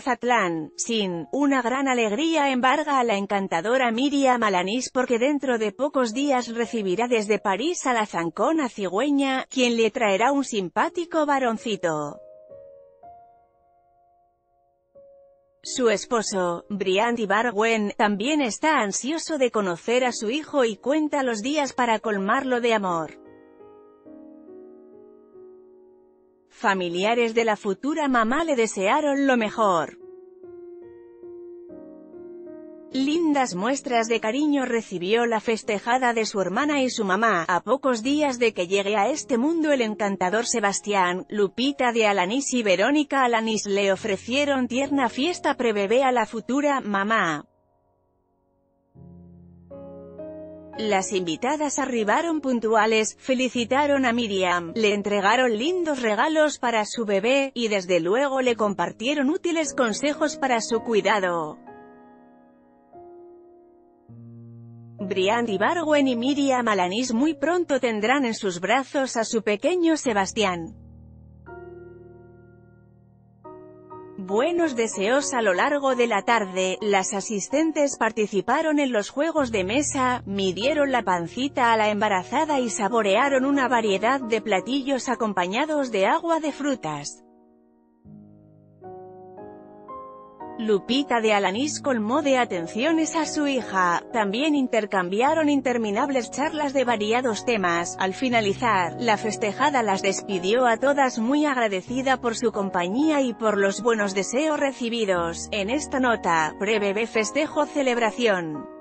Mazatlán, sin una gran alegría embarga a la encantadora Miriam Alanís porque dentro de pocos días recibirá desde París a la zancona cigüeña, quien le traerá un simpático varoncito. Su esposo, Brian Ibargüen, también está ansioso de conocer a su hijo y cuenta los días para colmarlo de amor. Familiares de la futura mamá le desearon lo mejor. Lindas muestras de cariño recibió la festejada de su hermana y su mamá. A pocos días de que llegue a este mundo el encantador Sebastián, Lupita de Alanís y Verónica Alanís le ofrecieron tierna fiesta prebebé a la futura mamá. Las invitadas arribaron puntuales, felicitaron a Miriam, le entregaron lindos regalos para su bebé, y desde luego le compartieron útiles consejos para su cuidado. Brian Ibargüen y Miriam Alanís muy pronto tendrán en sus brazos a su pequeño Sebastián. Buenos deseos a lo largo de la tarde, las asistentes participaron en los juegos de mesa, midieron la pancita a la embarazada y saborearon una variedad de platillos acompañados de agua de frutas. Lupita de Alanís colmó de atenciones a su hija, también intercambiaron interminables charlas de variados temas. Al finalizar, la festejada las despidió a todas muy agradecida por su compañía y por los buenos deseos recibidos. En esta nota, pre-bebé festejo celebración.